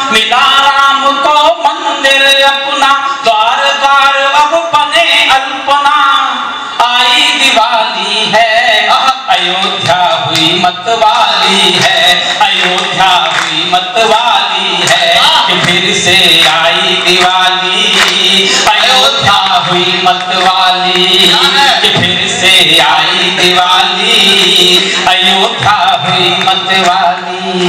मिला राम को मंदिर अपना, द्वार द्वार अब बने अल्पना। आई दिवाली है अयोध्या हुई मतवाली है, अयोध्या हुई मतवाली है कि फिर से आई दिवाली। अयोध्या हुई मतवाली कि फिर से आई दिवाली, अयोध्या हुई मतवाली।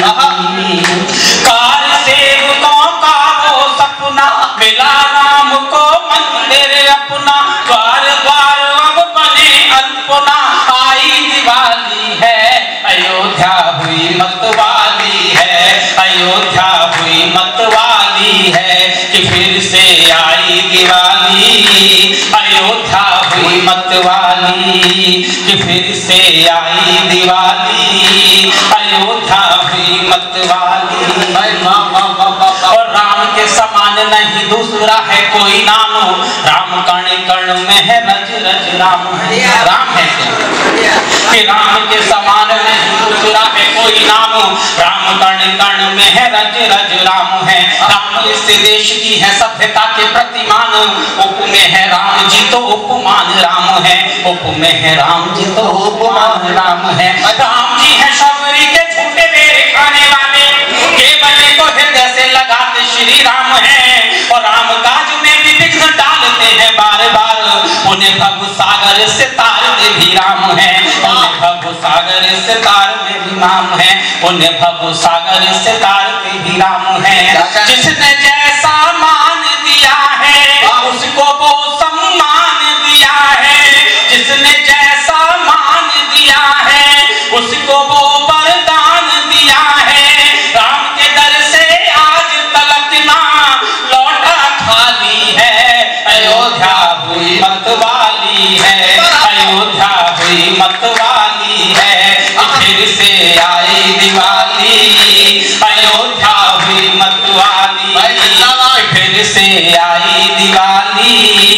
कार सेवकों का वो सपना, मिला राम को मंदिर अपना, द्वार द्वार अब बने अल्पना। आई दिवाली है अयोध्या हुई मतवाली है, अयोध्या हुई मतवाली है कि फिर से आई दिवाली। अयोध्या हुई मतवाली कि फिर से आई दिवाली, अयोध्या हुई मतवाली। और राम के समान नहीं दूसरा है कोई नाम, राम कण कण में है रज रज राम है। राम है कि राम के समान नहीं दूसरा है कोई नाम, राम कण कण में है रज रज राम है। राम इस देश की है सभ्यता के प्रतिमान, उप में है राम जी तो उपमान राम है, उप में है राम जी तो उपमान राम है। राम जी है शबरी के झूठे मेरे खाने वाले, केवल को हृदय से लगाते श्री राम है। और राम काज में भी विघ्न डालते हैं बार बार, उन्हें भव सागर से तारते भी राम है, उन्हें भव सागर से तारते भी राम है, उन्हें भव सागर से तारते भी राम है। जिसने जैसा मान दिया है उसको वो सम्मान दिया है, जिसने जैसा मान दिया है उसको वो वरदान दिया है। राम के दर से आज तलक ना लौटा खाली है, अयोध्या हुई मतवाली है, अयोध्या हुई मतवाली है फिर से आई दिवाली। अयोध्या हुई मतवाली फिर से आई दिवाली,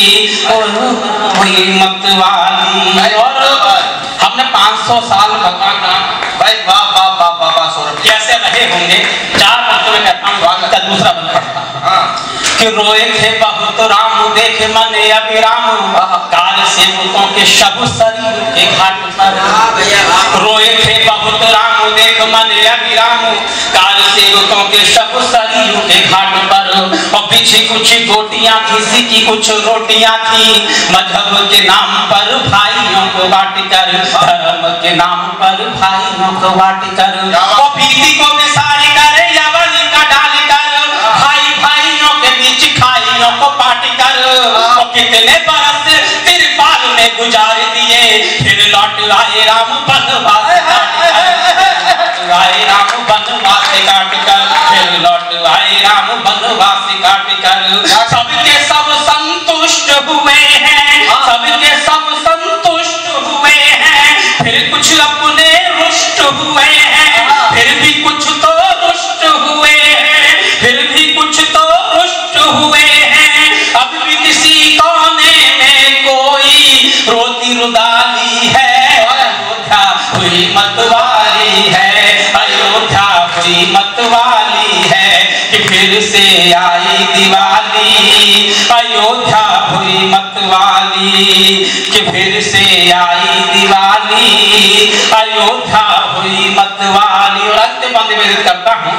हुई मतवाली। और हमने 500 साल भगवान राम भाई वाह वाह वाह वाह वाह सौरभ कैसे रहे होंगे। 4 वर्षों में कहता हूँ का दूसरा बंद पढ़ता कि रोए थे बहुत राम देखे मन अभिराम, काल सेवकों के शब शरीर के घाट पर। रोए थे बहुत राम देख मन अभिराम, काल सेवकों के शब शरीर के घाट पर। और पीछे कुछ गोटियां थी सिकी कुछ रोटियां थी, मजहब के नाम पर भाइयों को बांट कर, धर्म के नाम पर भाइयों को बांट कर। और भीति को विसारी कर यवनी का डाल कर, भाई भाइयों के बीच खाइयों को बांट कर। और कितने बरस तिरपाल में गुजार दिए, फिर लौट आए राम बनवास काट कर, आए राम बनवास काट कर, फिर लौट आए राम बनवास काट कर। सबके सब संतुष्ट हुए हैं, सबके सब संतुष्ट हुए हैं, फिर कुछ अपने रुष्ट हुए हैं, फिर भी कुछ तो रुष्ट हुए हैं, फिर भी कुछ तो रुष्ट हुए हैं। अब भी किसी कोने में कोई रोती रुदाली है, अयोध्या हुई मतवाली है, अयोध्या हुई मतवाली है कि फिर से आई दिवाली। अयोध्या हुई मतवाली कि फिर से आई दिवाली, अयोध्या हुई मतवाली। और अंतिम बंद निवेदन करता हूँ,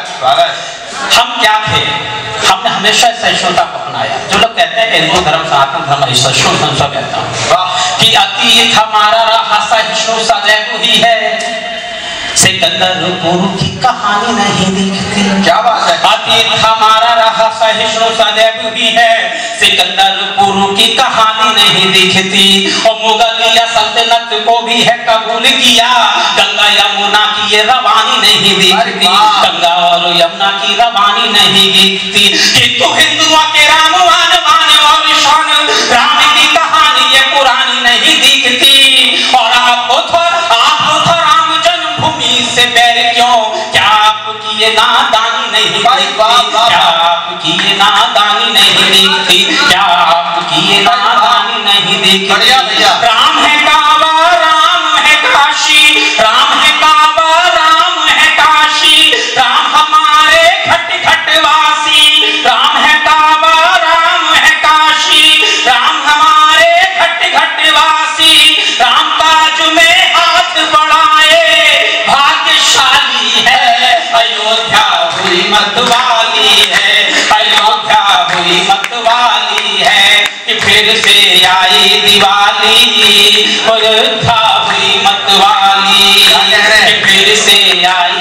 हम क्या थे, हमने हमेशा सहिष्णुता को अपनाया। जो लोग कहते हैं कि हिंदू धर्म सनातन धर्म सहिष्णुता कहता हूँ कि अतीत हमारा रहा सहिष्णु सदैव ही है, सिकंदरपुर की कहानी नहीं दिखती। क्या बात है। अतीत हमारा रहा सहिष्णु सदैव भी है, सिकंदरपुर की कहानी नहीं दिखती। और मुगलिया सल्तनत को भी है कबूल किया, गंगा यमुना की ये रवानी नहीं दिखती, गंगा और यमुना की रवानी नहीं दिखती। किंतु हिंदुओं के राम मान मान और शान, राम की कहानी ये पुरानी नहीं दिखती। और आपको से बैर क्यों, क्या आपकी ये नादानी नहीं दिखती, क्या आपकी ये नादानी नहीं दिखती, क्या आपकी ये नादानी नहीं दिखती। राम है काबा राम है काशी, राम है काबा राम है काशी, राम हमारे खट खट मतवाली है, अयोध्या हुई मतवाली है कि फिर से आई दिवाली, अयोध्या हुई मतवाली कि फिर से आई